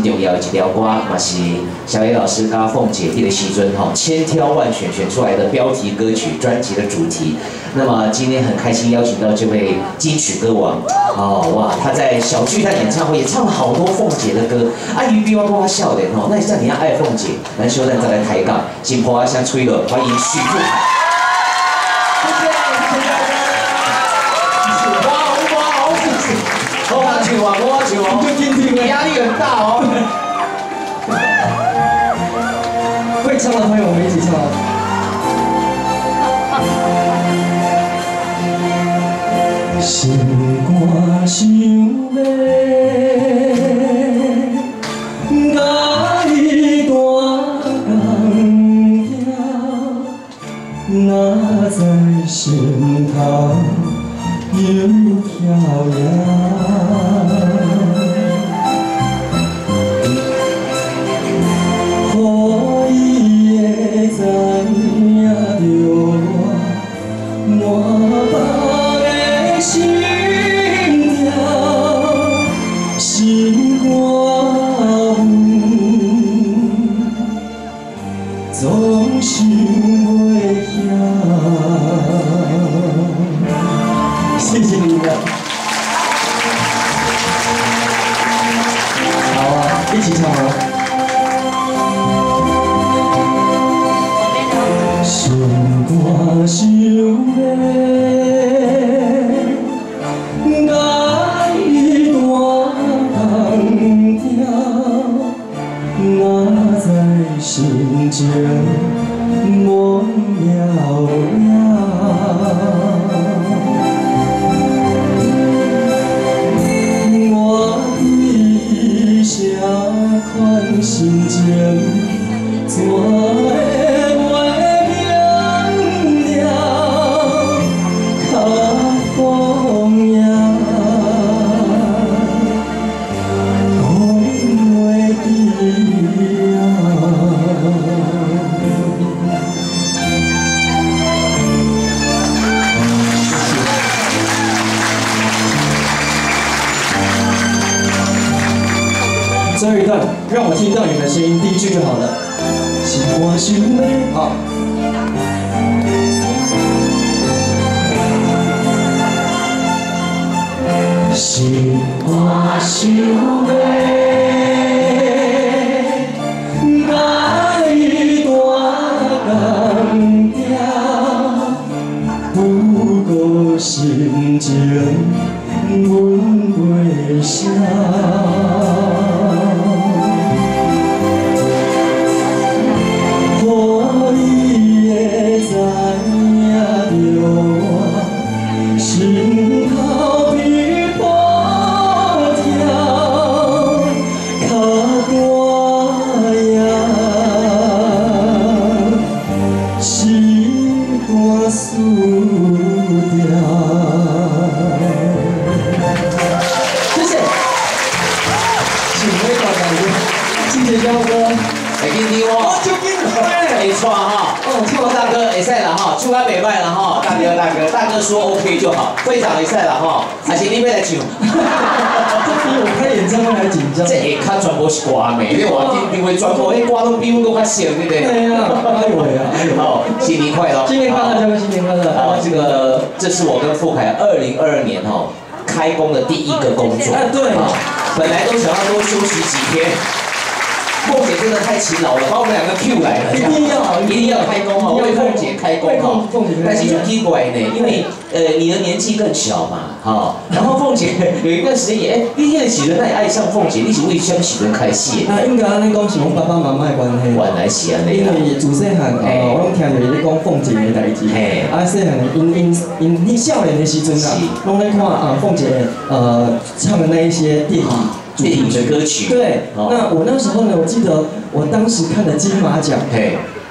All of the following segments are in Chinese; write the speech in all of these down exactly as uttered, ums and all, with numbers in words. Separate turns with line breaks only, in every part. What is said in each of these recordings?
重要的一条歌，嘛是小野老师跟凤姐这个时阵哈，千挑万选选出来的标题歌曲专辑的主题。那么今天很开心邀请到这位金曲歌王，哦哇，他在小巨蛋演唱会也唱了好多凤姐的歌。啊，于比我跟我笑脸哦，那像你要爱凤姐，咱小蛋再来抬杠，金婆啊香吹了，欢迎许富凯。 我唱完，我唱完，就听听，压力很大哦。
会唱的朋友，我们一起唱。心肝想要甲你大江行，哪知心头又飘摇。 总想袂晓，谢谢你们。好啊，一起唱吗？心肝想要甲你大江跳，哪知心情。 梦了了，我对啥款心情，怎会袂明了？较风呀，讲袂记啊。 最后一段，让我听到你们的声音，第一句就好了。心肝想要，好。心肝想要，甲你大江跳，不过心情阮袂消。 心头比波跳，较大呀，心肝输掉。谢谢，请回答感谢，谢谢彪哥，
会紧张哦，
就紧张，
会错哈，哦，错大哥会使啦哈，唱啊袂歹啦哈，大哥大哥大哥说 OK 就好，会长会使啦哈，还是你要来唱？
这比我开演唱会还紧张。
这下卡全部是歌名，你话因为全部迄歌拢比我更较少，对不对？
对啊，哎呦喂啊，哎呦！
好，新年快乐！
新年快乐，各位新年快乐！
好，这个这是我跟富凯二零二二年哈开工的第一个工作。
哎，对，
本来都想要多休息几天。 凤姐真的太勤劳了，把我们两个 Q 来了，
一定要
一定要开工哈，为凤姐开工哈。但是就奇怪呢，因为呃你的年纪更小嘛，哈，然后凤姐有一段时间也，哎，你那时阵那也爱上凤姐，你是为什么时阵开始的？
啊，应该安尼讲是阮爸爸妈妈的关系。
原来是安尼
因
啦。
为自细汉，呃，我拢听着伊咧讲凤姐的代志。嘿。啊，细汉因因因你少年的时阵啊，拢咧看啊凤姐呃唱的那一些电影。
电影的歌曲。
对，那我那时候呢，我记得我当时看的金马奖，
嘿，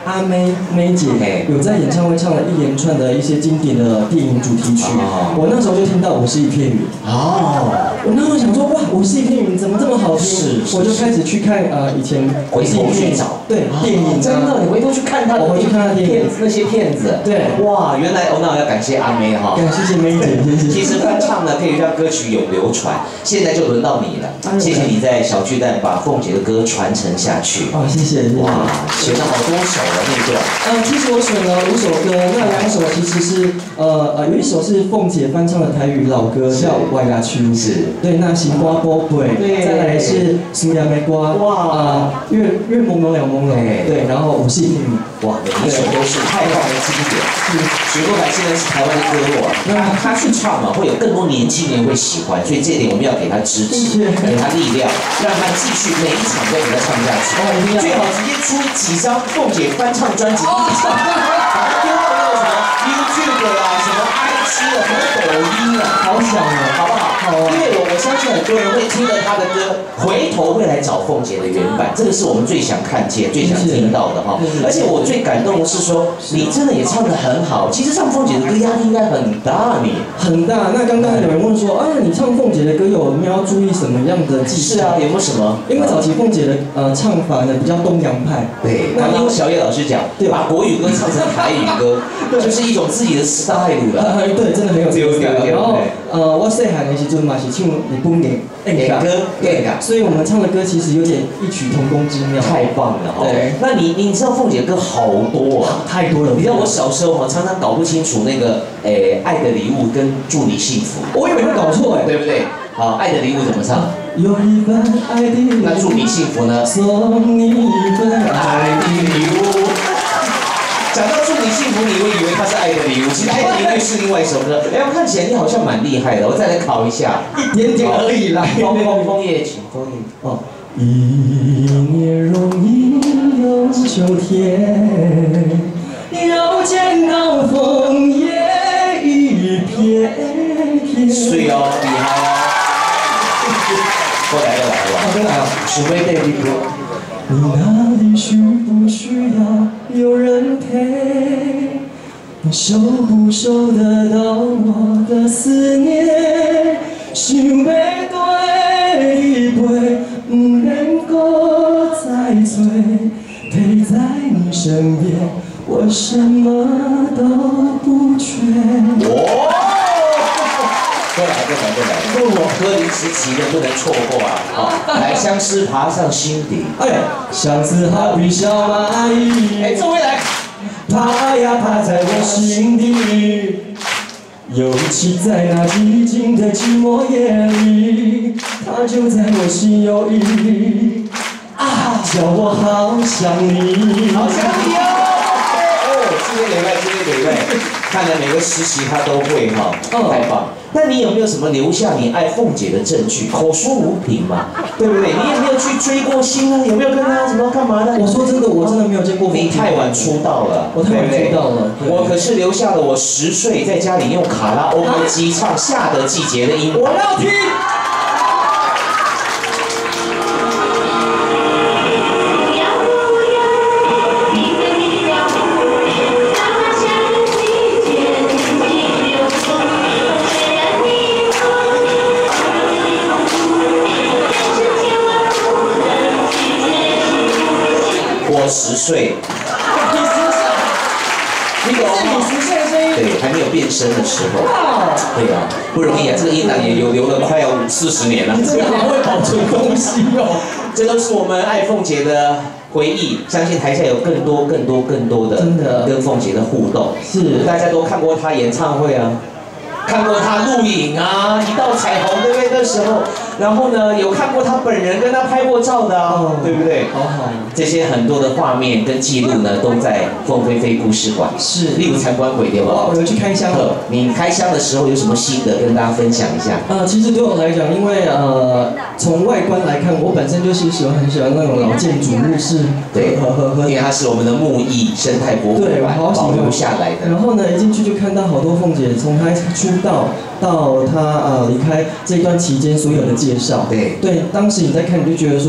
阿妹妹姐有在演唱会唱了一连串的一些经典的电影主题曲，我那时候就听到《我是一片云》哦，我那时候想说哇，《我是一片云》怎么这么好听？我就开始去看呃以前
回头去找
对电影，
真的，你回头去看他的，
我回去看他的片
那些片子，对，哇，原来哦，那我要感谢阿妹哈，
感谢妹姐，谢谢。
其实翻唱呢可以让歌曲永流传，现在就轮到你了，谢谢你在小巨蛋把凤姐的歌传承下去。
哦，谢谢，谢谢。
哇，选了好多首的那段。
呃，其实我选了五首歌，那两首其实是呃呃，有一首是凤姐翻唱的台语老歌，叫《歪牙曲》，是。对，那行瓜波鬼，再来是苏亚梅瓜，哇，啊，月月朦胧了朦胧，对，然后五系女，
哇，每一首都是太棒的经典。是，许多台现在是台湾的歌王，那他去唱嘛，会有更多年轻人会喜欢，所以这一点我们要给他支持，给他力量，让他继续每一场都给他唱下去。最好直接出几张凤姐翻唱专辑，一直唱，把它丢到那个什么 YouTube 啊，什么 I G 啊，什么抖音啊，
好想哦，
好不好？好啊。因为我我相信很多人会听了他的歌，回头会来找凤姐的原版，这个是我们最想看见、最想听到的哈。而且我最感动的是说，你真的也唱得很好。其实唱凤姐的歌压力应该很大，你
很大。那刚刚有人问说啊，你唱凤姐的歌有没有要注意什么样的技巧？
是啊，有没有什么？
因为早期凤姐的呃唱法呢比较东洋派，
对。刚刚小野老师讲，把国语歌唱成台语歌，就是一种自己的 style 了。
对，真的很有质感。然后呃，我细汉的时阵嘛是唱日本的演歌，对，所以我们唱的歌其实有点异曲同工之妙。
太棒了哈！对，那你你知道凤姐歌好多啊，
太多了。
你知道我小时候哈，常常搞不清楚那个诶爱的礼物跟祝你幸福，
我以为会搞错哎，
对不对？好，爱的礼物怎么唱？
有一份爱的礼物，
那祝你幸福呢？
送你一份
爱的礼物。讲到祝你幸福，你会以为它是爱的礼物，其实爱的礼物是另外一首歌。哎，我看起来你好像蛮厉害的，我再来考一下，
一点点而已啦。
风风枫叶情，枫叶
哦。一年容易有九天，要见到枫叶一片片。
是哦，厉害哦。过来了来了，
好，再来啊！
许巍的一个。
你那里需不需要有人陪？你收不收得到我的思念？想要对一杯，不能够再醉，陪在你身边，我什么都不缺。
过来，过来，过来！歌林时期的不能错过啊！好，来，相思爬上心底。
哎，相思好比小蚂蚁，
哎，这位来，
爬呀爬在我心底，尤其在那寂静的寂寞夜里，它就在我心有意啊，叫我好想你，
好想你哦！哦，今天礼拜，今天礼拜，看来每个时期他都会哈，太棒。那你有没有什么留下你爱凤姐的证据？口说无凭嘛，对不对？你有没有去追过星啊？有没有跟她什么干嘛的？
我说真的，我真的没有见过凤姐。
你太晚出道了，
我太晚出道了。
我可是留下了我十岁在家里用卡拉 OK 机唱《夏的季节》的音，我要听。十岁，
你十岁，
你懂吗？
是你十岁的声音，
对，还没有变声的时候，对啊，不容易啊，这个音档也有留了快要五四十年了。
你真的好会保存东西哦，
这都是我们爱凤姐的回忆，相信台下有更多、更多、更多的真的跟凤姐的互动，是大家都看过她演唱会啊。看过他录影啊，一道彩虹，对不对？那时候，然后呢，有看过他本人跟他拍过照的啊，对不对？好好，这些很多的画面跟记录呢，都在凤飞飞故事馆。是，例如参观鬼对吧？
我有去开箱了。
你开箱的时候有什么心得跟大家分享一下？
呃，其实对我来讲，因为呃，从外观来看，我本身就是喜欢很喜欢那种老建筑日式，
对，呵呵呵，因为它是我们的木艺生态博物馆保留下来的。
然后呢，一进去就看到好多凤姐从她出道到她呃离开这段期间所有的介绍。对对，当时你在看，你就觉得说，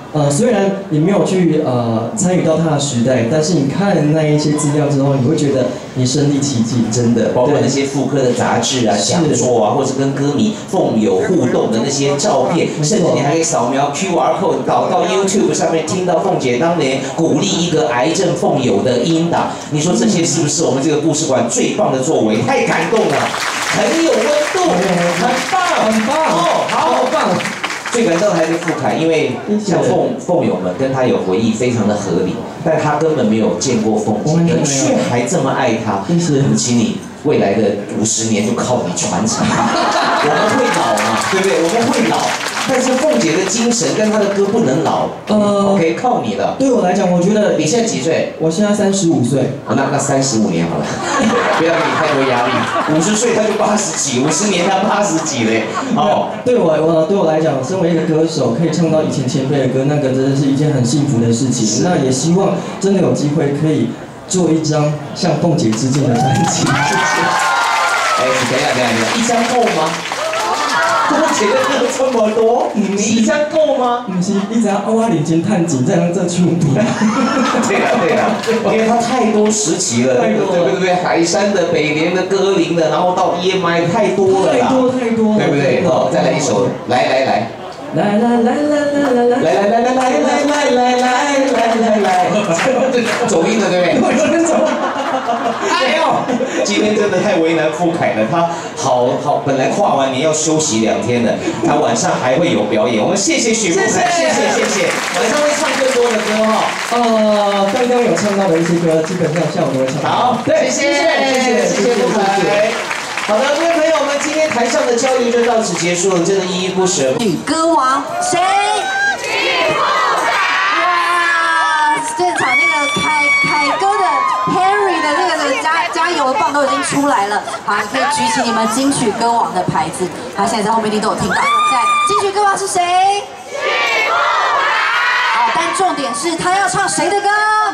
呃，虽然你没有去呃参与到他的时代，但是你看那一些资料之后，你会觉得你身临其境，
真的，包括那些复刻的杂志啊、讲座啊，或者跟歌迷凤友互动的那些照片，甚至你还可以扫描 Q R code 导到 YouTube 上面，听到凤姐当年鼓励一个癌症凤友的音档。你说这些是不是我们这个故事馆最棒的作为？太感动了，很有温度，很棒，
很棒
哦，好，好棒。最感动的还是傅凯，因为像凤凤友们跟他有回忆，非常的合理，但他根本没有见过凤姐，却还这么爱她。我们请你未来的五十年就靠你传承。我们会老嘛，对不对？我们会老，但是凤姐的精神跟她的歌不能老。呃 ，OK， 靠你了。
对我来讲，我觉得
你现在几岁？
我现在三十五岁。
啊，那那三十五年好了，不要给你太多压力。五十岁他就八十几，五十年他八十几嘞。哦，
对我我对我来讲，身为一个歌手，可以唱到以前前辈的歌，那个真的是一件很幸福的事情。那也希望真的有机会可以做一张向凤姐致敬的专辑。谢谢。
哎，你等一下，等一下，等一下，一张够吗？凤姐的歌这么多，你一张够吗？
不是，一张啊，我领金探景这样这出名。
对啊，对啊，因为它太多时期了，对不对？海山的、北联的、歌林的，然后到 E M I 太多了啦，
太多太多，
对不对？好，再来一首，来来来。
来来来来来来来来来来来来来来来来，
走音了，对不对？哎呦，今天真的太为难傅凯了，他好好本来跨完年要休息两天的，他晚上还会有表演。我们谢谢许富凯，谢谢谢谢，晚上会唱更多的歌哈。
呃，刚刚有唱到的一些歌，基本上下午都会唱。好，
对，谢谢谢谢谢谢傅凯。好的，各位朋友们，今天台上的交流就到此结束了，真的依依不舍。
女歌王谁？许富凯。哇，现场那个凯凯哥的 Harry 的那个的加加油棒都已经出来了，好，你可以举起你们金曲歌王的牌子。好，现在在后面一定都有听到。在金曲歌王是谁？许富凯。好，但重点是他要唱谁的歌？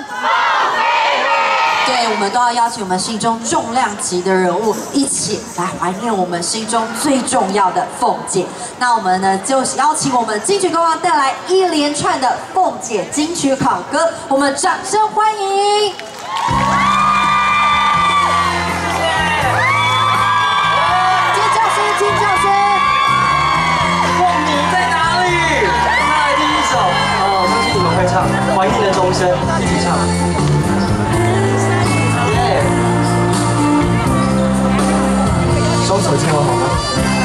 对，我们都要邀请我们心中重量级的人物一起来怀念我们心中最重要的凤姐。那我们呢，就邀请我们金曲歌王带来一连串的凤姐金曲好歌，我们掌声欢迎！尖叫声，尖叫声！
凤你在哪里？再来第一首，哦，相信你们会唱《怀念的钟声》，一起唱。双手牵好好吗？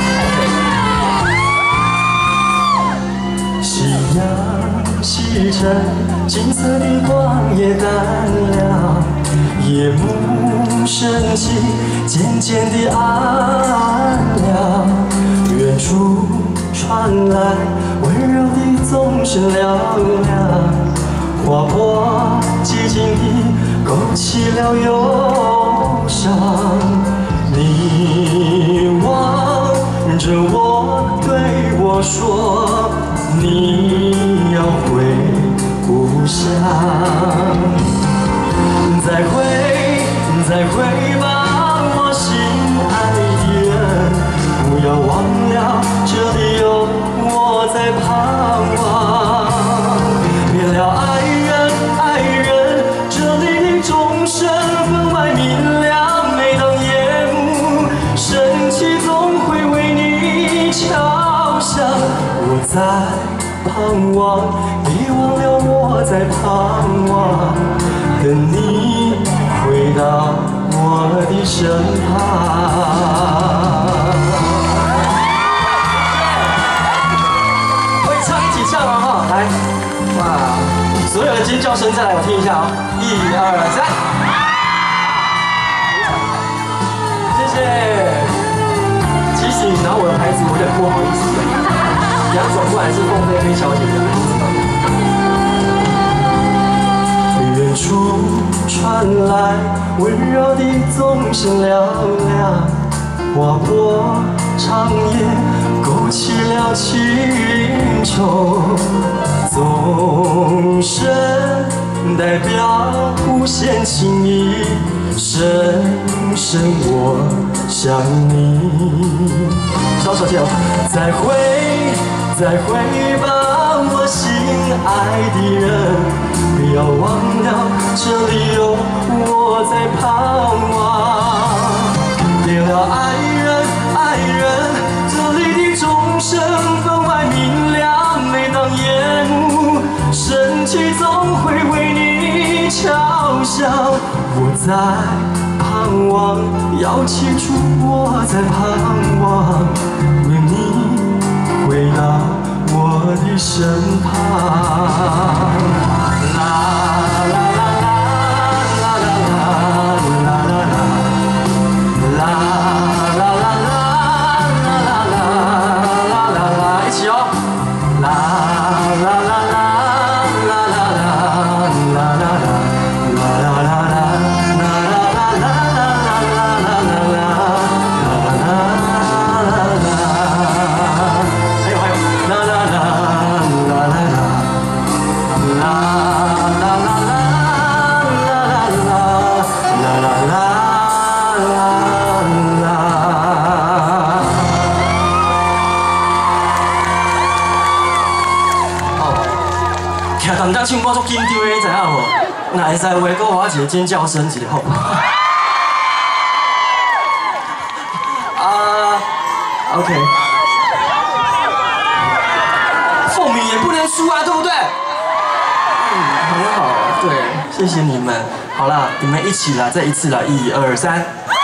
夕阳西沉，金色的光也淡了，夜幕升起，渐渐地暗了。远处传来温柔的钟声嘹亮，划破寂静地勾起了忧伤。你望着我，对我说，你要回故乡。再会，再会吧，我心爱的人，不要忘了，这里有我在盼望。别了，爱人，爱人，这里的钟声分外明亮，每当夜幕升起，总会为你敲响。我在盼望，别忘了我在盼望，等你回到我的身旁。会唱一起唱啊哈，来，哇！所有的尖叫声再来，我听一下哦，一二三，谢谢。其实你拿我的牌子，我有点不好意思，杨总不然是凤飞飞小姐的牌子。远处传来温柔的钟声嘹亮，划破长夜，勾起了情愁。钟声代表无限情意，深深我想你。双手接哦，再会，再会吧， 我心爱的人，不要忘了这里有我在盼望。别了爱人，爱人，这里的钟声分外明亮。每当夜幕升起，总会为你敲响。我在盼望，要记住我在盼望，愿你回到我的身旁。啦啦啦啦啦啦啦啦啦啦啦啦啦啦啦啦啦，一起哦！啦啦啦啦啦啦啦啦啦啦啦啦啦啦。人家唱歌足紧张的，你知影无？若会使话，搁我一个尖叫声，一个好不好？啊 ，OK。凤鸣也不能输啊，对不对？嗯，很好，对，谢谢你们。好啦，你们一起来，再一次来，一二三。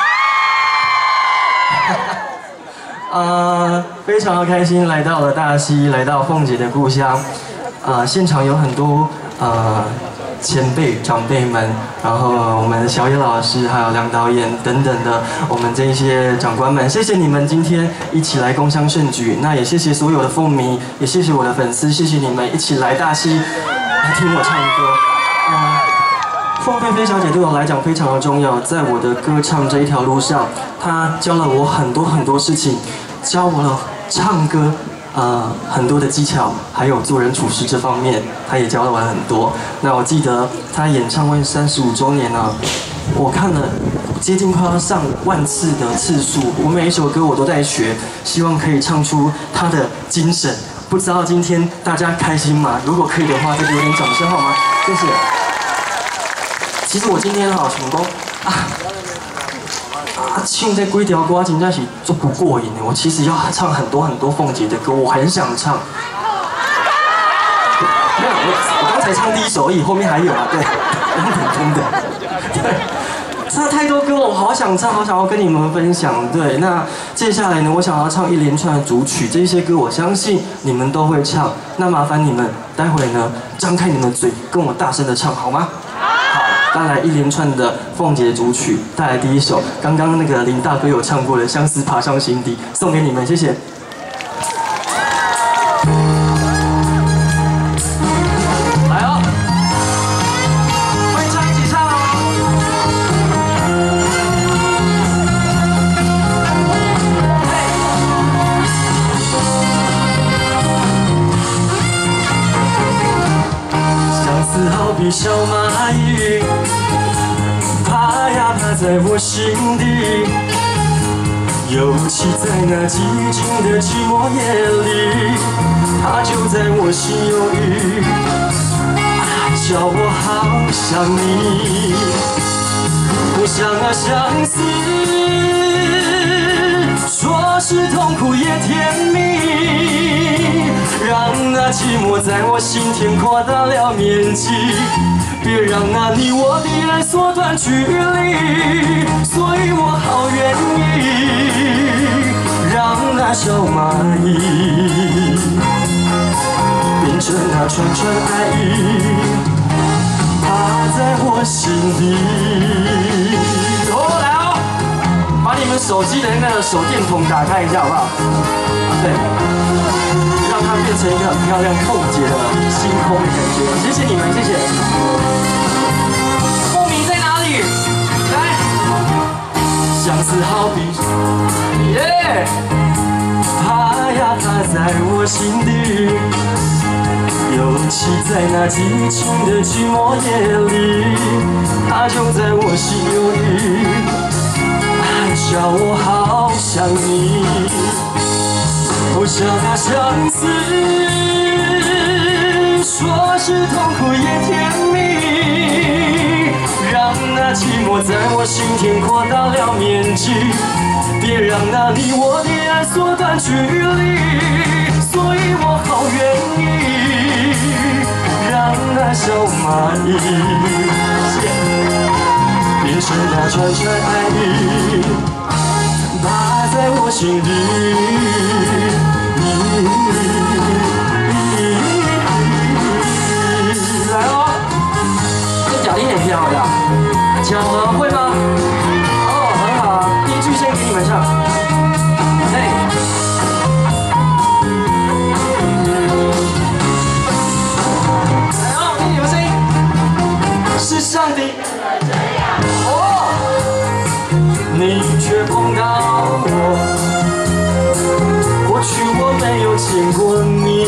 呃，非常的开心来到了大溪，来到凤姐的故乡。呃，现场有很多呃前辈长辈们，然后我们的小野老师，还有梁导演等等的，我们这些长官们，谢谢你们今天一起来共襄盛举。那也谢谢所有的凤迷，也谢谢我的粉丝，谢谢你们一起来大溪来听我唱歌。呃凤飞飞小姐对我来讲非常的重要，在我的歌唱这一条路上，她教了我很多很多事情，教我了唱歌。呃，很多的技巧，还有做人处事这方面，他也教了我很多。那我记得他演唱会三十五周年呢，我看了接近快要上万次的次数，我每一首歌我都在学，希望可以唱出他的精神。不知道今天大家开心吗？如果可以的话，再给我点掌声好吗？谢谢。其实我今天哈想讲啊。啊，唱这几条歌真的是做不过瘾的。我其实要唱很多很多凤姐的歌，我很想唱。没有，我我刚才唱第一首而已，后面还有啊，对，空的空的，对，唱太多歌了，我好想唱，好想要跟你们分享。对，那接下来呢，我想要唱一连串的主曲，这些歌我相信你们都会唱。那麻烦你们待会呢，张开你们的嘴，跟我大声的唱，好吗？带来一连串的凤姐主曲，带来第一首，刚刚那个林大哥有唱过的《相思爬上心底》，送给你们，谢谢。来哦，会唱一起唱哦。相思好比小蚂蚁。爬呀爬在我心底，尤其在那寂静的寂寞夜里，它就在我心有余，啊，叫我好想你。我想啊相思，说是痛苦也甜蜜，让那寂寞在我心田扩大了面积。别让那你我的爱缩短距离，所以我好愿意让那小蚂蚁变成那串串爱意，爬在我心底。哦，来哦，把你们手机的那个手电筒打开一下，好不好？对，让它变成一个很漂亮凤姐的星空的感觉。谢谢你们，谢谢。凤鸣在哪里？来，相思好比，耶，爬呀爬在我心底，尤其在那寂静的寂寞夜里，它就在我心有余，叫我好想你。我想啊相思， 说是痛苦也甜蜜，让那寂寞在我心田扩大了面积，别让那你我的爱缩短距离。所以我好愿意让那小蚂蚁变成那串串爱意，爬在我心里。 来哦，这脚力很漂亮，巧合会吗？哦，很好啊，第一句先给你们唱。嘿，来哦，听你们声音，是上帝。哦，你却碰到我，过去我没有见过你。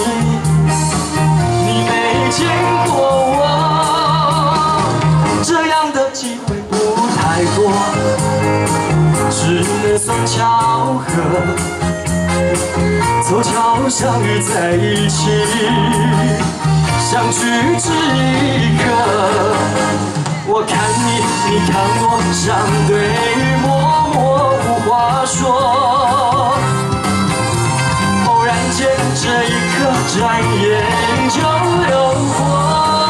见过我，这样的机会不太多，只能算巧合，凑巧相遇在一起，相聚只一刻。我看你，你看我，相对默默无话说。偶然间，这一刻转眼就流过。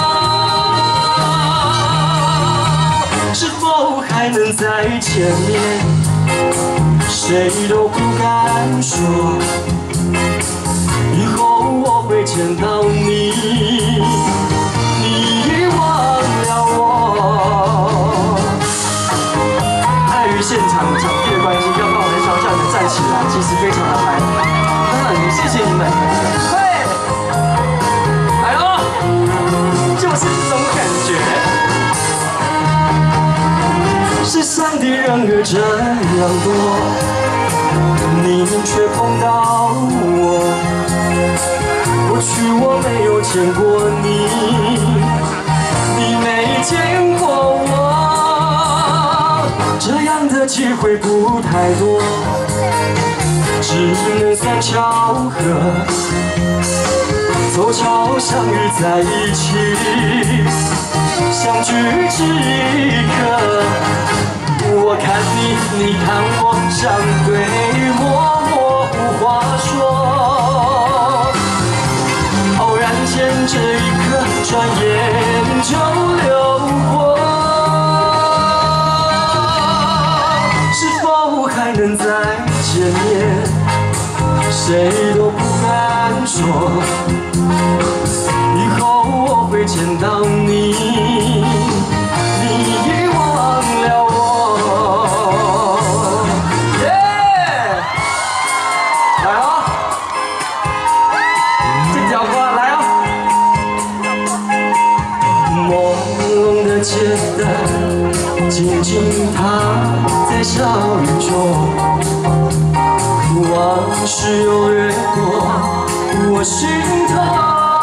是否还能再见面？谁都不敢说。以后我会见到你，你遗忘了我。碍于现场场地的关系，要不然我很想叫你们站起来，其实非常的嗨。嗯，谢谢你们。嘿，来喽，就是这种感觉。 世上的人儿这样多，你却碰到我。过去我没有见过你，你没见过我，这样的机会不太多，只能算巧合，凑巧相遇在一起，相聚只一刻。 我看你，你看我，相对默默无话说。偶然间，这一刻转眼就流过。是否还能再见面？谁都不敢说。以后我会见到你，你遗忘了我。 街灯静静踏在小雨中，往事又掠过我心头。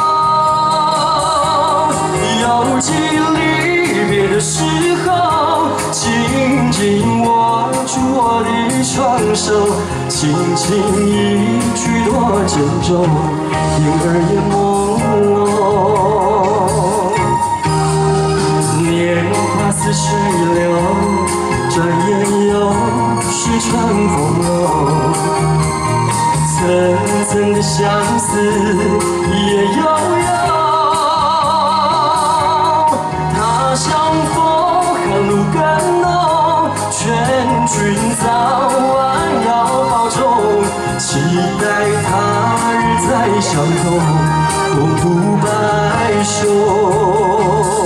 犹记离别的时候，紧紧握住我的双手，轻轻一句多珍重，因而也朦胧。 年华似水流，转眼又是春风柔。层层的相思也悠悠。他乡风寒露更浓，劝君早晚要保重，期待他日再相逢，共度白首。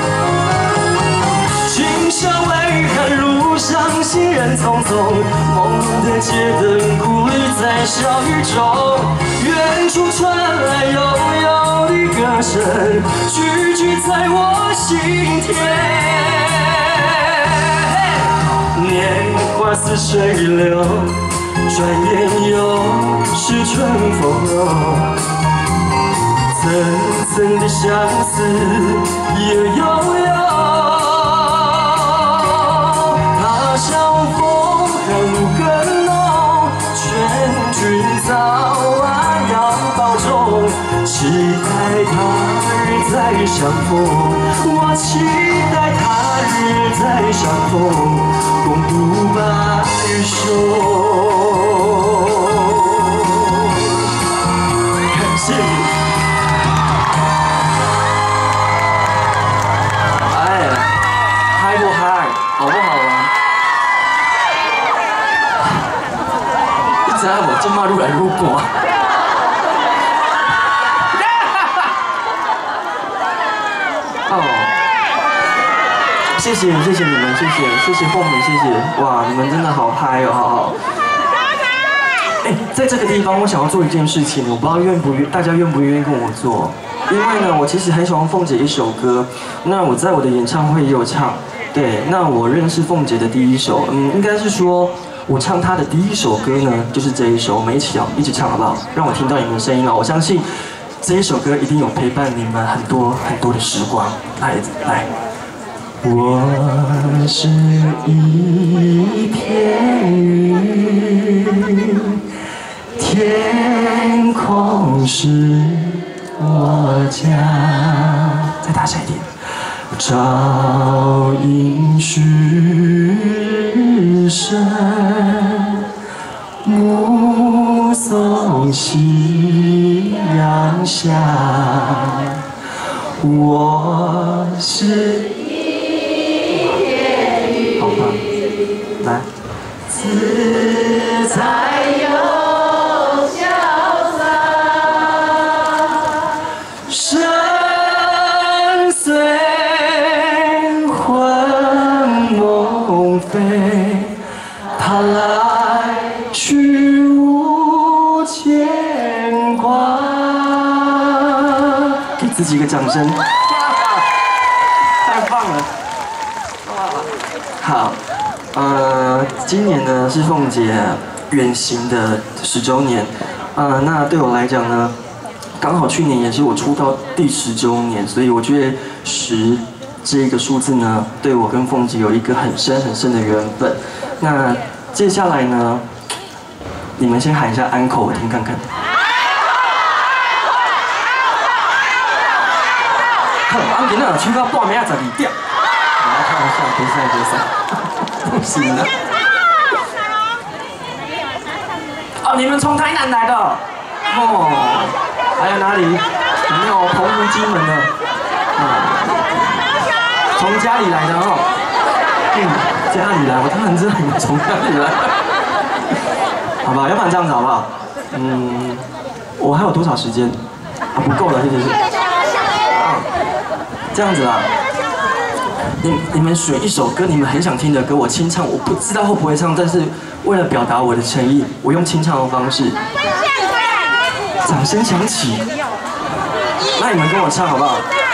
为何路上行人匆匆，朦胧的街灯枯绿在小雨中。远处传来悠悠的歌声，句句在我心田。年华似水流，转眼又是春风柔。层层的相思也悠悠。 相逢寒露更浓，劝君早晚要保重，期待他再相逢，我期待他日再相逢，共度白首。感谢你。哎，嗨不嗨？好不好玩？你知影无？今麦愈来愈寒。 哦，谢谢谢谢你们，谢谢谢谢凤美，谢谢哇，你们真的好嗨哦，好好。哎，在这个地方，我想要做一件事情，我不知道愿不愿大家愿不愿意跟我做，因为呢，我其实很喜欢凤姐一首歌，那我在我的演唱会也有唱，对，那我认识凤姐的第一首，嗯，应该是说我唱她的第一首歌呢，就是这一首，我们一起哦，一起唱好不好？让我听到你们的声音哦，我相信。 这一首歌一定有陪伴你们很多很多的时光，来来。我是一片云，天空是我家。再大声一点。照应虚声。 目送夕阳下，我是一片云。好棒，来。自在又潇洒，深邃魂梦飞，他来。 去无牵挂，给自己一个掌声，太棒了！好，呃，今年呢是凤姐远行的十周年，呃，那对我来讲呢，刚好去年也是我出道第十周年，所以我觉得十这一个数字呢，对我跟凤姐有一个很深很深的缘分。那接下来呢？ 你们先喊一下安口，我听看看。好，俺今仔唱到半暝十二点。来开玩笑，别赛别赛，不行了。哦，你们从台南来的？哦，还有哪里？有没有澎湖、金门的？啊，从家里来的哦。嗯，家里来，我当然知道你们从家里来。 好吧，要不然这样子好不好？嗯，我还有多少时间？啊，不够了，谢谢谢谢。啊，这样子啦。你你们选一首歌，你们很想听的歌，我清唱，我不知道会不会唱，但是为了表达我的诚意，我用清唱的方式。掌声响起。那你们跟我唱好不好？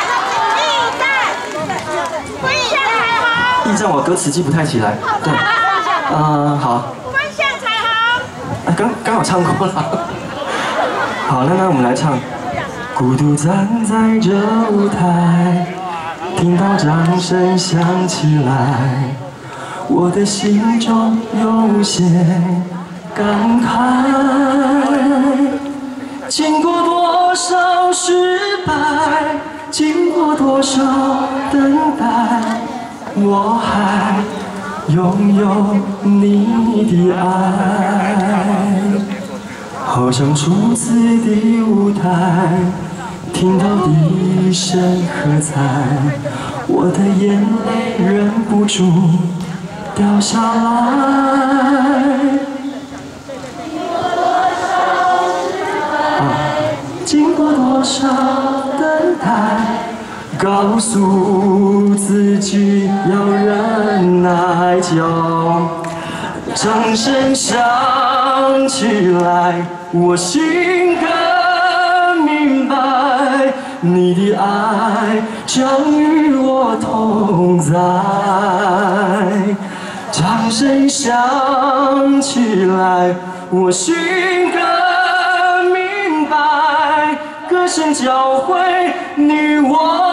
驿站我歌词记不太起来。对。嗯，好。 刚刚好唱过了，好，那那我们来唱。孤独站在这舞台，听到掌声响起来，我的心中有些感慨。经过多少失败，经过多少等待，我还。 拥有你的爱，好像初次的舞台，听到笛声喝彩，我的眼泪忍不住掉下来。啊，经过多少等待？ 告诉自己要忍耐，就掌声响起来，我心更明白，你的爱将与我同在。掌声响起来，我心更明白，歌声教会你我。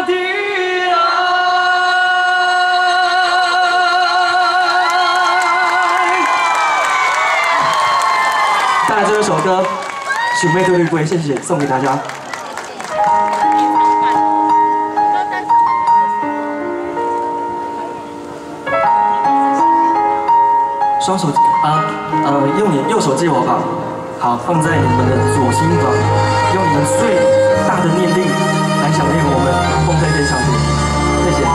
这首歌《兄妹对绿龟》，谢谢，送给大家。 双手啊呃，用你右手接我吧，好，放在你们的左心房，用你们最大的念力来想念我们凤飞飞上帝，谢谢。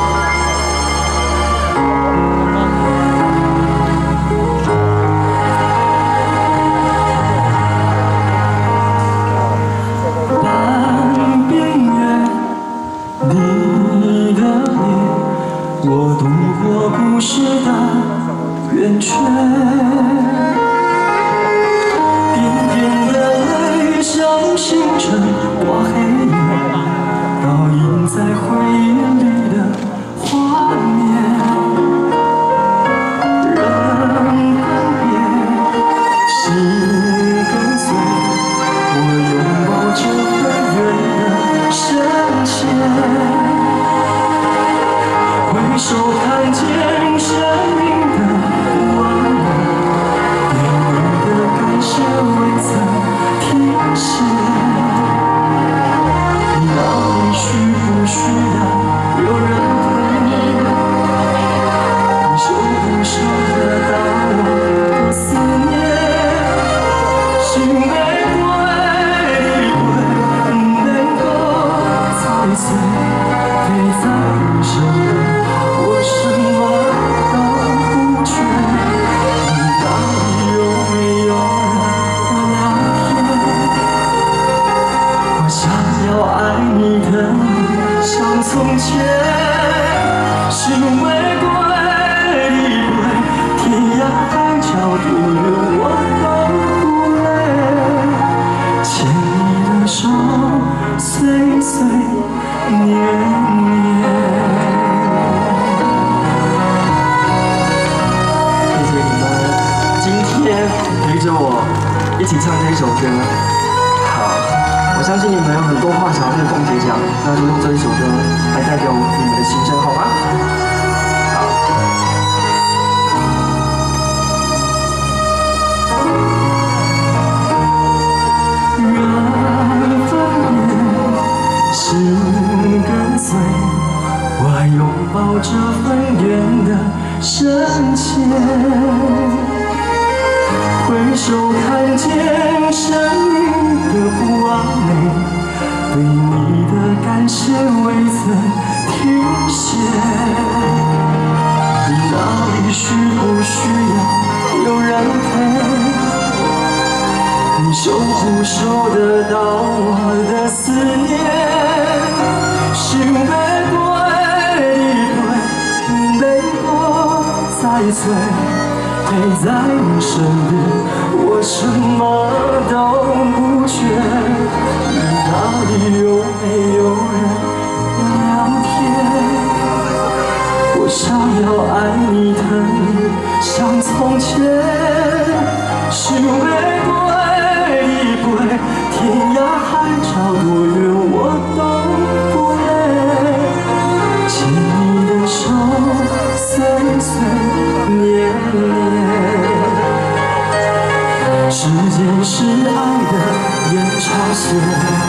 半边月，你的脸，我度过故事的圆圈，点点的泪像星辰挂黑夜，倒映在回忆里的画面。人分别，心跟随，我拥抱着很远的深切。回首看见生命的完美，对你的感谢未曾停歇。哪里需不需要有人陪？你收不收得到我的思念？心玫瑰会能够踩碎，陪在你身边。我什么都不缺，你到底有没有人聊天？我想要爱你的你像从前，心玫瑰一杯，天涯海角多远我都不累，牵你的手，岁岁年年。陪着我一起唱这一首歌，好，我相信你们有很多话想要对凤姐讲，那就用这一首歌来代表你们的心声，好吗？好。缘分别，心跟随，我还拥抱着很远的深切。回首看见生命的不完美，对你的感谢未曾停歇。你哪里需不需要有人陪？你收不收得到我的思念？心玫瑰一杯，泪过再醉。陪在你身边，我什么都不缺。你到底有没有人聊天？我想要爱你的你像从前，心玫瑰一杯，天涯海角多远我都不累，牵你的手，岁岁年年。时间是爱的延长线，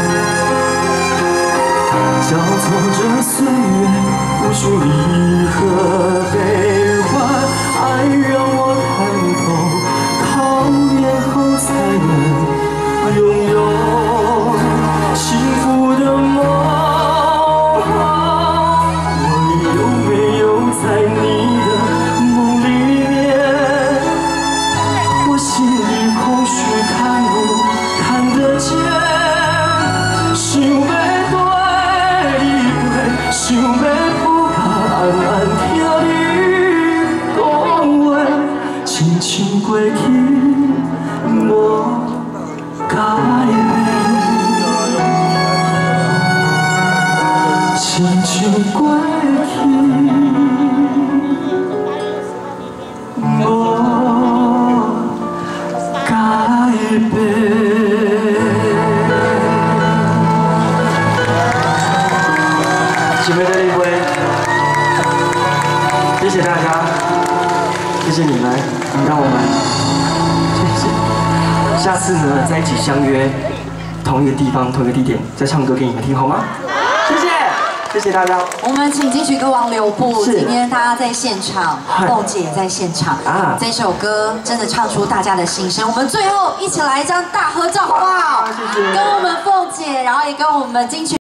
交错着岁月，无数离合悲欢。爱让我看透，考验后才能拥有幸福的梦。我有没有在你的梦里面？我心里空虚，看不看得见？心玫瑰一杯，心玫不敢暗暗听你讲话，亲像过去无改变，亲像过去无。姐妹的一杯，谢谢大家，谢谢你们，让我们谢谢。下次呢，再一起相约同一个地方、同一个地点，再唱歌给你们听，好吗？谢谢。
谢谢大家。
我们请金曲歌王刘步，今天他在现场，凤姐也在现场啊。这首歌真的唱出大家的心声。我们最后一起来一张大合照，好不好？
谢谢。
跟我们凤姐，然后也跟我们金曲。